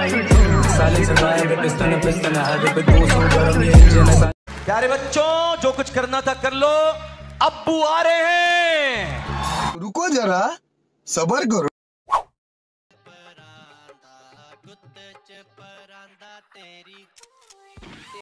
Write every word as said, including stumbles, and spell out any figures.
प्यारे बच्चों, जो कुछ करना था कर लो, अब्बू आ रहे हैं। रुको जरा, सबर करो।